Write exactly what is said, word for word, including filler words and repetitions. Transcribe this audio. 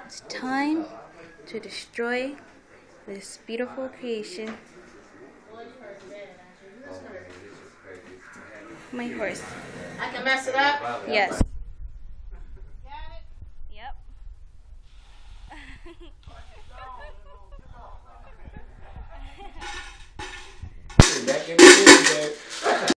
It's time to destroy this beautiful creation. My horse. I can mess it up? Yes. Got it? Yep.